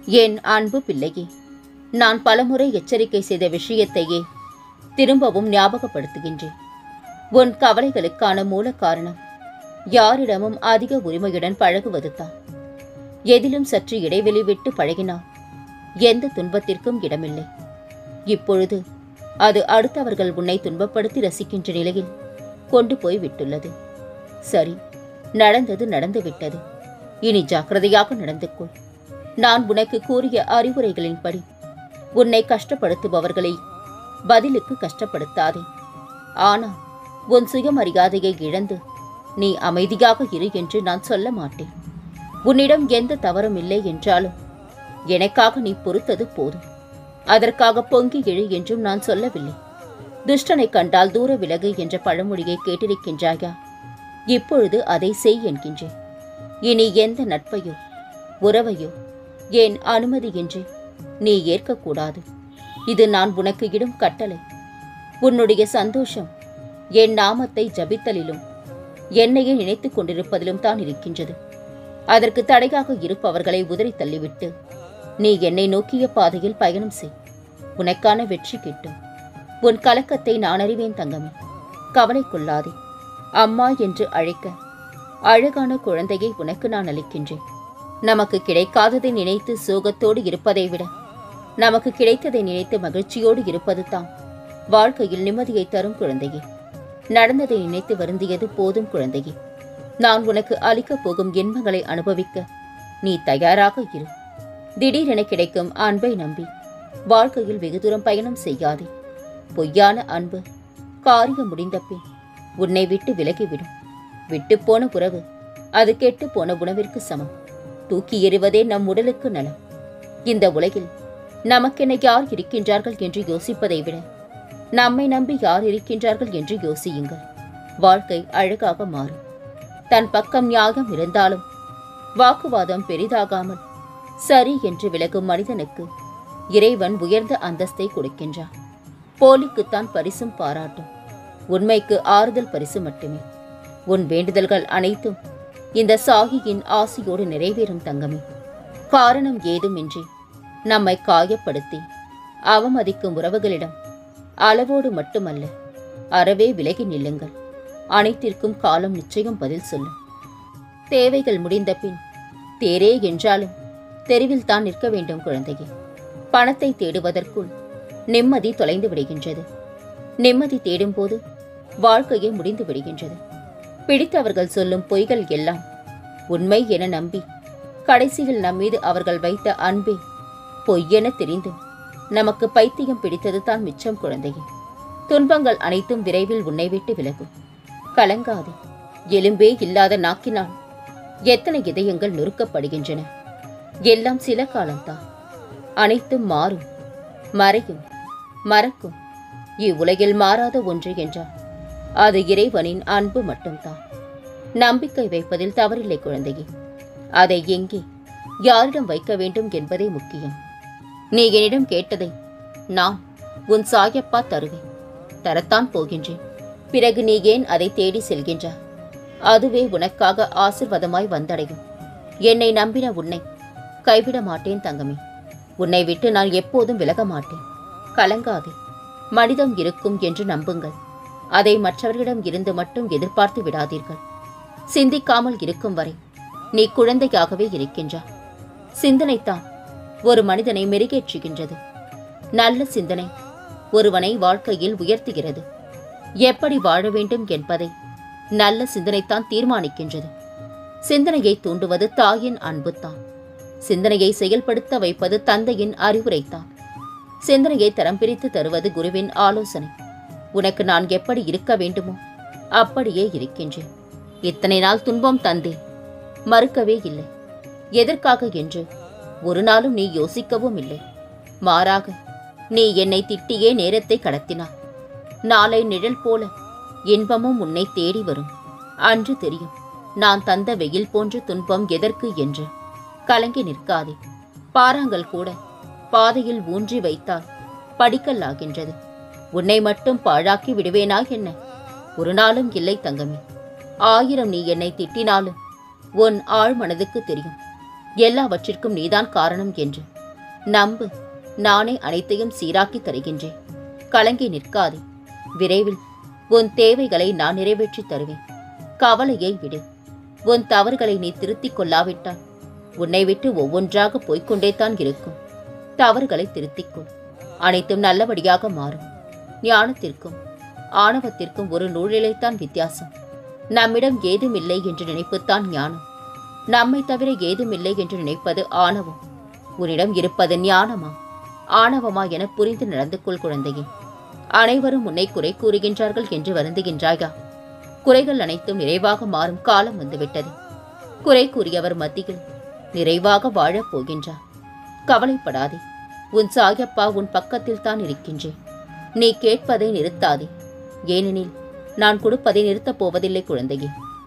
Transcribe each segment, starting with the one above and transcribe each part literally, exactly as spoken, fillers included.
என் அன்பு பிள்ளையே, நான் பலமுறை எச்சரிக்கை செய்த விஷயத்தையே திரும்பவும் ஞாபகப்படுத்துகின்றேன். உன் கவலைகளுக்கான மூல காரணம் யாரிடமும் அதிக உரிமையுடன் பழகுவதுதான். எதிலும் சற்று இடைவெளி விட்டு பழகினால் எந்த துன்பத்திற்கும் இடமில்லை. இப்பொழுது அது அடுத்தவர்கள் உன்னை துன்பப்படுத்தி ரசிக்கின்ற நிலையில் கொண்டு போய் விட்டுள்ளது. சரி, நடந்தது நடந்துவிட்டது. இனி ஜாக்கிரதையாக நடந்து கொள். நான் உனக்கு கூறிய அறிவுரைகளின்படி உன்னை கஷ்டப்படுத்துபவர்களை பதிலுக்கு கஷ்டப்படுத்தாதே. ஆனால் உன் சுயமரியாதையை இழந்து நீ அமைதியாக இரு என்று நான் சொல்ல மாட்டேன். உன்னிடம் எந்த தவறும் இல்லை என்றாலும் எனக்காக நீ பொறுத்தது போதும். அதற்காக பொங்கி எழு என்றும் நான் சொல்லவில்லை. துஷ்டனை கண்டால் தூர விலகு என்ற பழமொழியை கேட்டிருக்கின்றாயா? இப்பொழுது அதை செய் என்கின்றேன். இனி எந்த நட்பையோ உறவையோ என் அனுமதியின்றி நீ ஏற்கக்கூடாது. இது நான் உனக்கு இடும் கட்டளை. உன்னுடைய சந்தோஷம் என் நாமத்தை ஜபித்தலிலும் என்னையே நினைத்துக் கொண்டிருப்பதிலும் தான் இருக்கின்றது. அதற்கு தடையாக இருப்பவர்களை உதறி தள்ளிவிட்டு நீ என்னை நோக்கிய பாதையில் பயணம் செய். உனக்கான வெற்றி கிட்டும். உன் கலக்கத்தை நான் அறிவேன் தங்கமே. கவலை கொள்ளாதே. அம்மா என்று அழைக்க அழகான குழந்தையை உனக்கு நான் அளிக்கின்றேன். நமக்கு கிடைக்காததை நினைத்து சோகத்தோடு இருப்பதை விட நமக்கு கிடைத்ததை நினைத்து மகிழ்ச்சியோடு இருப்பது தான் வாழ்க்கையில் நிம்மதியை தரும் குழந்தையே. நடந்ததை நினைத்து வருந்தியது போதும் குழந்தையே. நான் உனக்கு அளிக்கப் போகும் இன்பங்களை அனுபவிக்க நீ தயாராக இரு. திடீரென கிடைக்கும் அன்பை நம்பி வாழ்க்கையில் வெகு தூரம் பயணம் செய்யாதே. பொய்யான அன்பு காரியம் முடிந்த பின் உன்னை விட்டு விலகிவிடும். விட்டு போன உறவு அது கெட்டு போன உணவிற்கு சமம். தூக்கி எறிவதே நம் உடலுக்கு நலம். இந்த உலகில் நமக்கென யார் இருக்கின்றார்கள் என்று யோசிப்பதை விட நம்மை நம்பி யார் இருக்கின்றார்கள் என்று யோசியுங்கள். வாழ்க்கை அழகாக மாறும். தன் பக்கம் நியாயம் இருந்தாலும் வாக்குவாதம் பெரிதாகாமல் சரி என்று விலகும் மனிதனுக்கு இறைவன் உயர்ந்த அந்தஸ்தை கொடுக்கின்றான். போலிக்குத்தான் பரிசும் பாராட்டும். உண்மைக்கு ஆறுதல் பரிசு மட்டுமே. உன் வேண்டுதல்கள் அனைத்தும் இந்த சாகியின் ஆசையோடு நிறைவேறும் தங்கமே. காரணம் ஏதுமின்றி நம்மை காயப்படுத்தி அவமதிக்கும் உறவுகளிடம் அளவோடு மட்டுமல்ல அறவே விலகி நில்லுங்கள். அனைத்திற்கும் காலம் நிச்சயம் பதில் சொல்லும். தேவைகள் முடிந்த பின் தேரே என்றாலும் தெருவில் தான் நிற்க வேண்டும் குழந்தையே. பணத்தை தேடுவதற்குள் நிம்மதி தொலைந்து விடுகின்றது. நிம்மதி தேடும் போது வாழ்க்கையே முடிந்து விடுகின்றது. பிடித்தவர்கள் சொல்லும் பொய்கள் எல்லாம் உண்மை என நம்பி கடைசியில் நம்மீது அவர்கள் வைத்த அன்பே பொய்யென தெரிந்தும் நமக்கு பைத்தியம் பிடித்தது தான் மிச்சம் குழந்தையே. துன்பங்கள் அனைத்தும் விரைவில் உன்னை விட்டு விலகும். கலங்காதே. எலும்பே இல்லாத நாக்கினால் எத்தனை இதயங்கள் நொறுக்கப்படுகின்றன. எல்லாம் சில காலம்தான். அனைத்தும் மாறும், மறையும், மறக்கும். இவ்வுலகில் மாறாத ஒன்று என்றால் அது இறைவனின் அன்பு மட்டும்தான். நம்பிக்கை வைப்பதில் தவறில்லை குழந்தையே. அதை எங்கே யாரிடம் வைக்க வேண்டும் என்பதே முக்கியம். நீ என்னிடம் கேட்டதை நான் உன் சாயப்பா தருவேன். தரத்தான் போகின்றேன். பிறகு நீ ஏன் அதை தேடி செல்கின்றாய்? அதுவே உனக்காக ஆசிர்வாதமாய் வந்தடையும். என்னை நம்பின உன்னை கைவிட மாட்டேன் தங்கமே. உன்னை விட்டு நான் எப்போதும் விலக மாட்டேன். கலங்காதே. மனிதம் இருக்கும் என்று நம்புங்கள். அதை மற்றவர்களிடம் இருந்து மட்டும் எதிர்பார்த்து விடாதீர்கள். சிந்திக்காமல் இருக்கும் வரை நீ குழந்தையாகவே இருக்கின்றாய். சிந்தனைத்தான் ஒரு மனிதனை மெருகேற்றுகின்றது. நல்ல சிந்தனை ஒருவனை வாழ்க்கையில் உயர்த்துகிறது. எப்படி வாழ வேண்டும் என்பதை நல்ல சிந்தனைத்தான் தீர்மானிக்கின்றது. சிந்தனையை தூண்டுவது தாயின் அன்புத்தான். சிந்தனையை செயல்படுத்த வைப்பது தந்தையின் அறிவுரைத்தான். சிந்தனையை தரம் பிரித்து தருவது குருவின் ஆலோசனை. உனக்கு நான் எப்படி இருக்க வேண்டுமோ அப்படியே இருக்கின்றேன். இத்தனை நாள் துன்பம் தந்தேன், மறுக்கவே இல்லை. எதற்காக என்று ஒரு நாளும் நீ யோசிக்கவும் இல்லை. மாறாக நீ என்னை திட்டியே நேரத்தை கடத்தினாய். நாளை நிழல் போல இன்பமும் உன்னை தேடி வரும். அன்று தெரியும் நான் தந்த வெயில் போன்ற துன்பம் எதற்கு என்று. கலங்கி நிற்காதே. பாறாங்கல் கூட பாதையில் ஊன்றி வைத்தால் படிக்கல் ஆகின்றது. உன்னை மட்டும் பாழாக்கி விடுவேனா என்ன? ஒரு நாளும் இல்லை தங்கமே. ஆயிரம் நீ என்னை திட்டினாலும் உன் ஆழ் மனதுக்கு தெரியும் எல்லாவற்றிற்கும் நீதான் காரணம் என்று. நம்பு, நானே அனைத்தையும் சீராக்கி தருகின்றேன். கலங்கி நிற்காதே. விரைவில் உன் தேவைகளை நான் நிறைவேற்றி தருவேன். கவலையை விடு. உன் தவறுகளை நீ திருத்திக் கொள்ளாவிட்டால் உன்னை விட்டு ஒவ்வொன்றாக போய்கொண்டே தான் இருக்கும். தவறுகளை திருத்திக்கொள். அனைத்தும் நல்லபடியாக மாறும். ஞானத்திற்கும் ஆணவத்திற்கும் ஒரு நூலிலைத்தான் வித்தியாசம். நம்மிடம் ஏதுமில்லை என்று நினைப்புத்தான் ஞானம். நம்மை தவிர ஏதுமில்லை என்று நினைப்பது ஆணவம். உன்னிடம் இருப்பது ஞானமா ஆணவமா என புரிந்து நடந்து கொள் குழந்தையே. அனைவரும் உன்னை குறை கூறுகின்றார்கள் என்று வருந்துகின்றாயா? குறைகள் அனைத்தும் நிறைவாக மாறும் காலம் வந்துவிட்டது. குறை கூறியவர் மத்தியில் நிறைவாக வாழப் போகின்றார். கவலைப்படாதே. உன் சாயப்பா உன் பக்கத்தில் தான் இருக்கின்றேன். நீ கேட்பதை நிறுத்தாதே. ஏனெனில் நான் கொடுப்பதை நிறுத்தப் போவதில்லை குழந்தையே.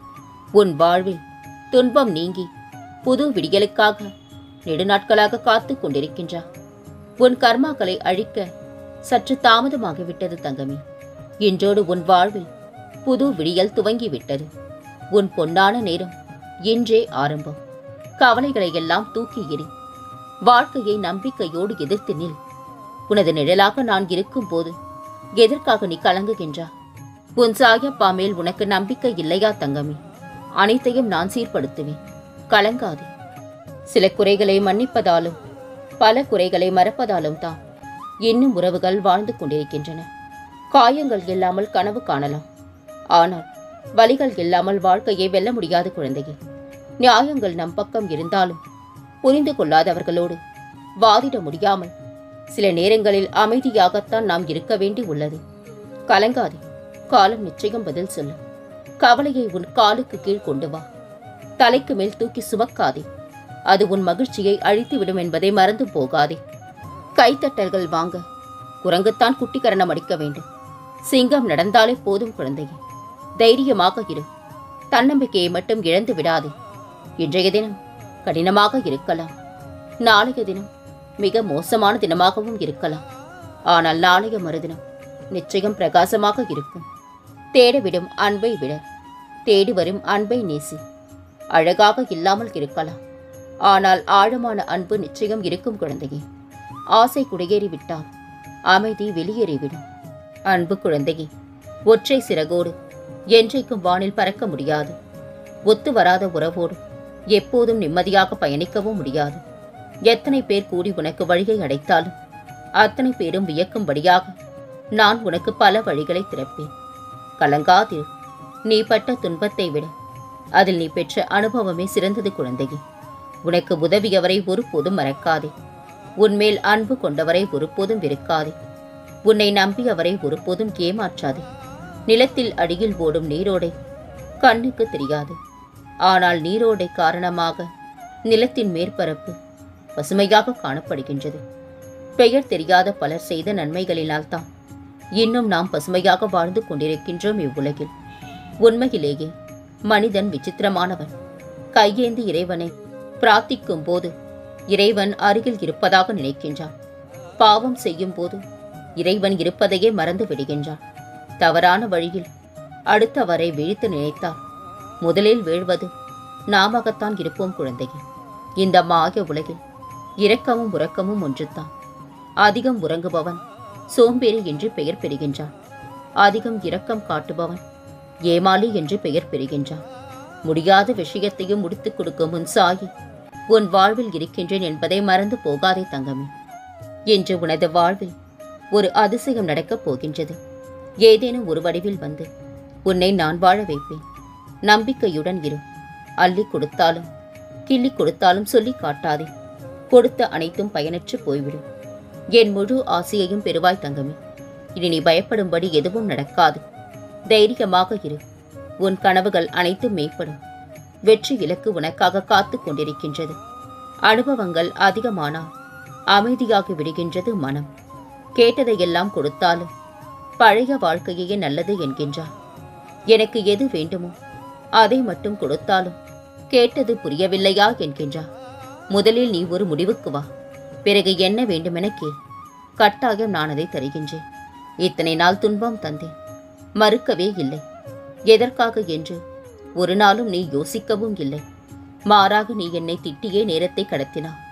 உன் வாழ்வில் துன்பம் நீங்கி புது விடியலுக்காக நெடுநாட்களாக காத்து கொண்டிருக்கின்றார். உன் கர்மாக்களை அழிக்க சற்று தாமதமாகிவிட்டது தங்கமே. இன்றோடு உன் வாழ்வில் புது விடியல் துவங்கிவிட்டது. உன் பொன்னான நேரம் இன்றே ஆரம்பம். கவலைகளை எல்லாம் தூக்கி எறி. வாழ்க்கையை நம்பிக்கையோடு எதிர்த்து நில். உனது நிழலாக நான் இருக்கும் போது எதற்காக நீ கலங்குகின்றா? உன் சாயப்பா மேல் உனக்கு நம்பிக்கை இல்லையா தங்கமே? அனைத்தையும் நான் சீர்படுத்துவேன். கலங்காதே. சில குறைகளை மன்னிப்பதாலும் பல குறைகளை மறப்பதாலும் தான் இன்னும் உறவுகள் வாழ்ந்து கொண்டிருக்கின்றன. காயங்கள் இல்லாமல் கனவு காணலாம். ஆனால் வலிகள் இல்லாமல் வாழ்க்கையை வெல்ல முடியாது குழந்தையே. நியாயங்கள் நம் பக்கம் இருந்தாலும் புரிந்து கொள்ளாதவர்களோடு வாதிட முடியாமல் சில நேரங்களில் அமைதியாகத்தான் நாம் இருக்க வேண்டி உள்ளது. கலங்காதே. காலம் நிச்சயம் பதில் சொல்லும். கவலையை உன் காலுக்கு கீழ் கொண்டு வா. தலைக்கு மேல் தூக்கி சுமக்காதே. அது உன் மகிழ்ச்சியை அழித்துவிடும் என்பதை மறந்து போகாதே. கைத்தட்டல்கள் வாங்க குரங்குத்தான் குட்டிக்கரணம் அடிக்க வேண்டும். சிங்கம் நடந்தாலே போதும் குழந்தையே. தைரியமாக இரு. தன்னம்பிக்கையை மட்டும் இழந்து விடாதே. இன்றைய தினம் கடினமாக இருக்கலாம். நாளைய தினம் மிக மோசமான தினமாகவும் இருக்கலாம். ஆனால் நாளைய மறுதினம் நிச்சயம் பிரகாசமாக இருக்கும். தேடவிடும் அன்பை விட தேடி வரும் அன்பை நேசி. அழகாக இல்லாமல் இருக்கலாம். ஆனால் ஆழமான அன்பு நிச்சயம் இருக்கும் குழந்தையே. ஆசை குடியேறிவிட்டால் அமைதி வெளியேறிவிடும். அன்பு குழந்தையே, ஒற்றை சிறகோடு என்றைக்கும் வானில் பறக்க முடியாது. ஒத்து வராத உறவோடு எப்போதும் நிம்மதியாக பயணிக்கவும் முடியாது. எத்தனை பேர் கூடி உனக்கு வழியை அடைத்தாலும் அத்தனை பேரும் வியக்கும்படியாக நான் உனக்கு பல வழிகளை திறப்பேன். கலங்காதிரு. நீ பட்ட துன்பத்தை விட அதில் நீ பெற்ற அனுபவமே சிறந்தது குழந்தையே. உனக்கு உதவியவரை ஒருபோதும் மறக்காதே. உன்மேல் அன்பு கொண்டவரை ஒருபோதும் வெறுக்காதே. உன்னை நம்பியவரை ஒருபோதும் ஏமாற்றாதே. நிலத்தில் அடியில் ஓடும் நீரோடை கண்ணுக்கு தெரியாது. ஆனால் நீரோடை காரணமாக நிலத்தின் மேற்பரப்பு பசுமையாக காணப்படுகின்றது. பெயர் தெரியாத பலர் செய்த நன்மைகளினால்தான் இன்னும் நாம் பசுமையாக வாழ்ந்து கொண்டிருக்கின்றோம் இவ்வுலகில். உண்மையிலேயே மனிதன் விசித்திரமானவன். கையேந்தி இறைவனை பிரார்த்திக்கும் போது இறைவன் அருகில் இருப்பதாக நினைக்கின்றான். பாவம் செய்யும் போது இறைவன் இருப்பதையே மறந்து விடுகின்றான். தவறான வழியில் அடுத்தவரை வீழ்த்து நினைத்தால் முதலில் வீழ்வது நாமகத்தான் இருப்போம் குழந்தையே. இந்த மாய உலகில் இரக்கமும் உறக்கமும் ஒன்றுதான். அதிகம் உறங்குபவன் சோம்பேறி என்று பெயர் பெறுகின்றான். அதிகம் இரக்கம் காட்டுபவன் ஏமாளி என்று பெயர் பெறுகின்றான். முடியாத விஷயத்தையும் முடித்துக் கொடுக்கும் உன் சாயி உன் வாழ்வில் இருக்கின்றேன் என்பதை மறந்து போகாதே தங்கமே. இன்று உனது வாழ்வில் ஒரு அதிசயம் நடக்கப் போகின்றது. ஏதேனும் ஒரு வடிவில் வந்து உன்னை நான் வாழ வைப்பேன். நம்பிக்கையுடன் இரு. அள்ளி கொடுத்தாலும் கிள்ளி கொடுத்தாலும் சொல்லி காட்டாதே. கொடுத்த அனைத்தும் பயனற்று போய்விடும். என் முழு ஆசையையும் பெறுவாய் தங்கமே. இனி நீ பயப்படும்படி எதுவும் நடக்காது. தைரியமாக இரு. உன் கனவுகள் அனைத்தும் மேம்படும். வெற்றி இலக்கு உனக்காக காத்து கொண்டிருக்கின்றது. அனுபவங்கள் அதிகமானால் அமைதியாகி விடுகின்றது மனம். கேட்டதையெல்லாம் கொடுத்தாலும் பழைய வாழ்க்கையே நல்லது என்கின்றார். எனக்கு எது வேண்டுமோ அதை மட்டும் கொடுத்தாலும் கேட்டது புரியவில்லையா என்கின்றார். முதலில் நீ ஒரு முடிவுக்கு வா. பிறகு என்ன வேண்டுமென கேள். கட்டாயம் நான் அதை தருகின்றேன். இத்தனை நாள் துன்பம் தந்தேன், மறுக்கவே இல்லை. எதற்காக என்று ஒரு நாளும் நீ யோசிக்கவும் இல்லை. மாறாக நீ என்னை திட்டியே நேரத்தை கடத்தினாய்.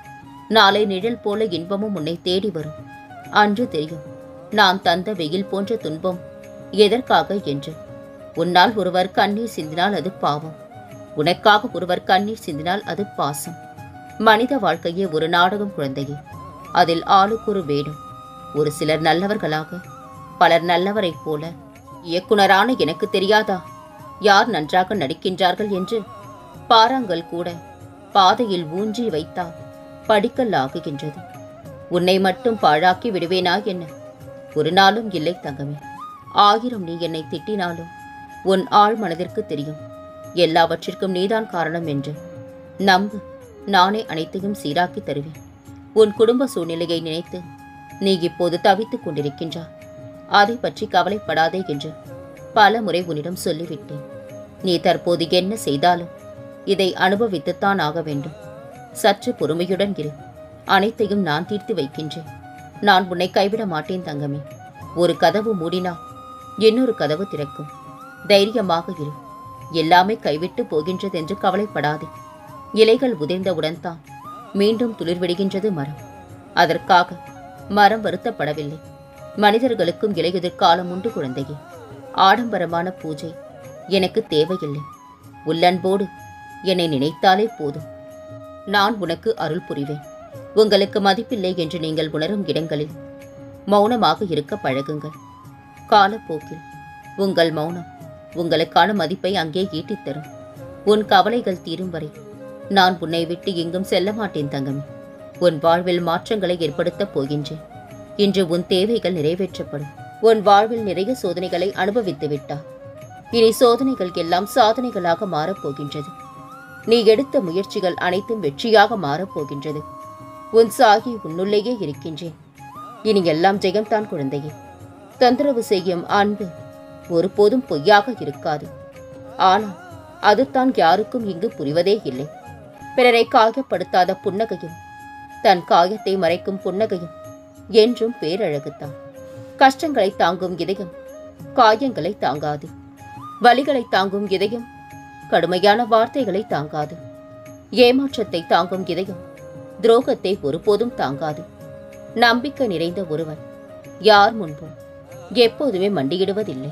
நாளை நிழல் போல இன்பமும் உன்னை தேடி வரும். அன்று தெரியும் நான் தந்த வெயில் போன்ற துன்பம் எதற்காக என்று. உன்னால் ஒருவர் கண்ணீர் சிந்தினால் அது பாவம், உனக்காக ஒருவர் கண்ணீர் சிந்தினால் அது பாசம். மனித வாழ்க்கையே ஒரு நாடகம் குழந்தையே. அதில் ஆளுக்கு ஒரு வேடம். ஒரு சிலர் நல்லவர்களாக, பலர் நல்லவரைப் போல. இயக்குனரான எனக்கு தெரியாதா யார் நன்றாக நடிக்கின்றார்கள் என்று? பாறாங்கல் கூட பாதையில் ஊன்றி வைத்தால் படிக்கல் ஆகுகின்றது. உன்னை மட்டும் பாழாக்கி விடுவேனா என்ன? ஒரு நாளும் இல்லை தங்கமே. ஆயிரம் நீ என்னை திட்டினாலும் உன் ஆழ் மனதிற்கு தெரியும் எல்லாவற்றிற்கும் நீதான் காரணம் என்று. நம்பு, நானே அனைத்தையும் சீராக்கி தருவேன். உன் குடும்ப சூழ்நிலையை நினைத்து நீ இப்போது தவித்துக் கொண்டிருக்கின்றாய். அதை பற்றி கவலைப்படாதே என்று பல முறை உன்னிடம் சொல்லிவிட்டேன். நீ தற்போது என்ன செய்தாலும் இதை அனுபவித்துத்தான் ஆக வேண்டும். சற்று பொறுமையுடன் இரு. அனைத்தையும் நான் தீர்த்து வைக்கின்றேன். நான் உன்னை கைவிட மாட்டேன் தங்கமே. ஒரு கதவு மூடினா இன்னொரு கதவு திறக்கும். தைரியமாக இரு. எல்லாமே கைவிட்டு போகின்றது என்று கவலைப்படாதே. இலைகள் உதிர்ந்தவுடன் தான் மீண்டும் துளிர்விடுகின்றது மரம். அதற்காக மரம் வருத்தப்படவில்லை. மனிதர்களுக்கும் இலையுதிர் காலம் உண்டு குழந்தையே. ஆடம்பரமான பூஜை எனக்கு தேவையில்லை. உள்ளன்போடு என்னை நினைத்தாலே போதும். நான் உனக்கு அருள் புரிவேன். உங்களுக்கு மதிப்பில்லை என்று நீங்கள் உணரும் இடங்களில் மௌனமாக இருக்க பழகுங்கள். காலப்போக்கில் உங்கள் மௌனம் உங்களுக்கான மதிப்பை அங்கே ஈட்டித் தரும். உன் கவலைகள் தீரும் வரை நான் உன்னை விட்டு எங்கும் செல்ல மாட்டேன் தங்கமே. உன் வாழ்வில் மாற்றங்களை ஏற்படுத்தப் போகின்றேன். இன்று உன் தேவைகள் நிறைவேற்றப்படும். உன் வாழ்வில் நிறைய சோதனைகளை அனுபவித்து விட்டாய். இனி சோதனைகள் எல்லாம் சாதனைகளாக மாறப்போகின்றது. நீ எடுத்த முயற்சிகள் அனைத்தும் வெற்றியாக மாறப்போகின்றது. உன் சாகி உன்னுள்ளேயே இருக்கின்றேன். இனி எல்லாம் ஜெயம்தான் குழந்தையே. தொந்தரவு செய்யும் அன்பு ஒருபோதும் பொய்யாக இருக்காது. ஆனால் அதுதான் யாருக்கும் இங்கு புரிவதே இல்லை. பிறரை காயப்படுத்தாத புன்னகையும் தன் காயத்தை மறைக்கும் புன்னகையும் என்றும் பேரழகுத்தான். கஷ்டங்களை தாங்கும் இதயம் காயங்களை தாங்காது. வலிகளை தாங்கும் இதயம் கடுமையான வார்த்தைகளை தாங்காது. ஏமாற்றத்தை தாங்கும் இதயம் துரோகத்தை ஒருபோதும் தாங்காது. நம்பிக்கை நிறைந்த ஒருவன் யார் முன்பும் எப்போதுமே மண்டியிடுவதில்லை.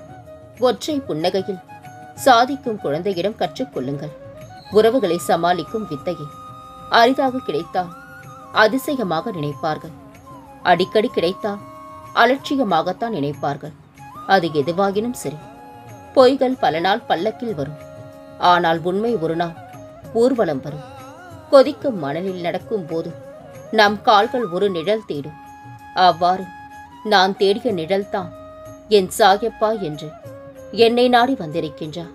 ஒற்றை புன்னகையில் சாதிக்கும் குழந்தையிடம் கற்றுக்கொள்ளுங்கள். உறவுகளை சமாளிக்கும் வித்தையை அரிதாக கிடைத்தால் அதிசயமாக நினைப்பார்கள். அடிக்கடி கிடைத்தால் அலட்சியமாகத்தான் நினைப்பார்கள். அது எதுவாகினும் சரி. பொய்கள் பல நாள் பல்லக்கில் வரும். ஆனால் உண்மை ஒரு நாள் ஊர்வலம் வரும். கொதிக்கும் மணலில் நடக்கும் போது நம் கால்கள் ஒரு நிழல் தேடும். அவ்வாறு நான் தேடிய நிழல்தான் என் சாயப்பா என்று என்னை நாடி வந்திருக்கின்றா.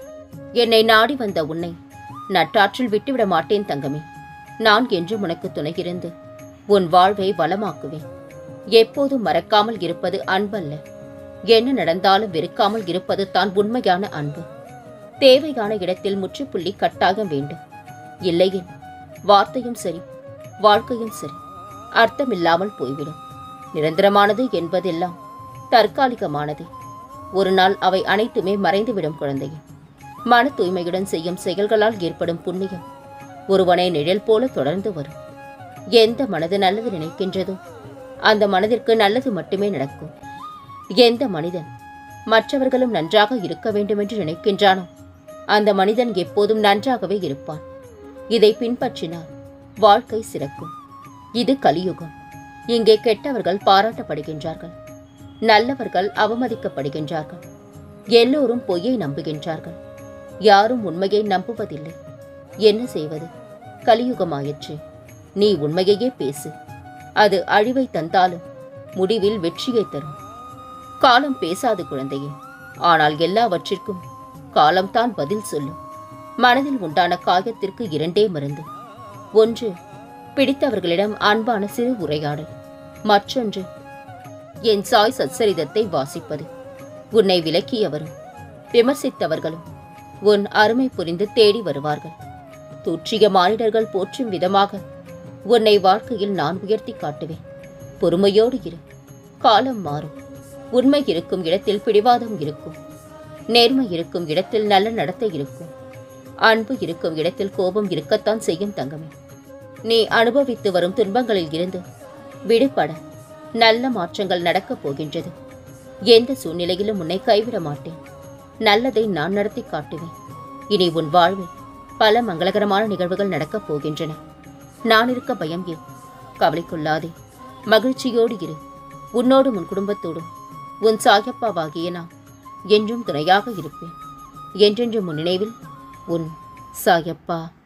என்னை நாடி வந்த உன்னை நட்டாற்றில் விட்டுவிட மாட்டேன் தங்கமே. நான் என்று உனக்கு துணையிருந்து உன் வாழ்வை வளமாக்குவேன். எப்போதும் மறக்காமல் இருப்பது அன்பல்ல. என்ன நடந்தாலும் வெறுக்காமல் இருப்பது தான் உண்மையான அன்பு. தேவையான இடத்தில் முற்றுப்புள்ளி கட்டாயம் வேண்டும். இல்லையேல் வார்த்தையும் சரி வாழ்க்கையும் சரி அர்த்தமில்லாமல் போய்விடும். நிரந்தரமானது என்பதெல்லாம் தற்காலிகமானது. ஒரு நாள் அவை அனைத்துமே மறைந்துவிடும் குழந்தையே. மன தூய்மையுடன் செய்யும் செயல்களால் ஏற்படும் புண்ணியம் ஒருவனை நிழல் போல தொடர்ந்து வரும். எந்த மனது நல்லது நினைக்கின்றதோ அந்த மனதிற்கு நல்லது மட்டுமே நடக்கும். எந்த மனிதன் மற்றவர்களும் நன்றாக இருக்க வேண்டும் என்று நினைக்கின்றானோ அந்த மனிதன் எப்போதும் நன்றாகவே இருப்பான். இதை பின்பற்றினால் வாழ்க்கை சிறக்கும். இது கலியுகம். இங்கே கெட்டவர்கள் பாராட்டப்படுகின்றார்கள், நல்லவர்கள் அவமதிக்கப்படுகின்றார்கள். எல்லோரும் பொய்யை நம்புகின்றார்கள். யாரும் உண்மையை நம்புவதில்லை. என்ன செய்வது? கலியுகமாயிற்று. நீ உண்மையையே பேசு. அது அழிவை தந்தாலும் முடிவில் வெற்றியை தரும். காலம் பேசாது குழந்தையே. ஆனால் எல்லாவற்றிற்கும் காலம்தான் பதில் சொல்லும். மனதில் உண்டான காயத்திற்கு இரண்டே மருந்து. ஒன்று பிடித்தவர்களிடம் அன்பான சிறு உரையாடல். மற்றொன்று என் சாய் சச்சரிதத்தை வாசிப்பது. உன்னை விலக்கியவரும் விமர்சித்தவர்களும் உன் அருமை புரிந்து தேடி வருவார்கள். தூற்றிய மானிடர்கள் போற்றும் விதமாக உன்னை வாழ்க்கையில் நான் உயர்த்தி காட்டுவேன். பொறுமையோடு இரு. காலம் மாறும். உண்மை இருக்கும் இடத்தில் பிடிவாதம் இருக்கும். நேர்மை இருக்கும் இடத்தில் நல்ல நடத்தை இருக்கும். அன்பு இருக்கும் இடத்தில் கோபம் இருக்கத்தான் செய்யும் தங்கமே. நீ அனுபவித்து வரும் துன்பங்களில் இருந்து விடுபட நல்ல மாற்றங்கள் நடக்கப் போகின்றது. எந்த சூழ்நிலையிலும் உன்னை கைவிட மாட்டேன். நல்லதை நான் நடத்தி காட்டுவேன். இனி உன் வாழ்வில் பல மங்களகரமான நிகழ்வுகள் நடக்கப் போகின்றன. நான் இருக்க பயம் ஏன்? கவலைக்கொள்ளாதே, மகிழ்ச்சியோடு இரு. உன்னோடும் உன் குடும்பத்தோடும் உன் சாயப்பாவாகிய நான் என்றும் துணையாக இருப்பேன். என்றென்றும் உன் நினைவில் உன் சாயப்பா.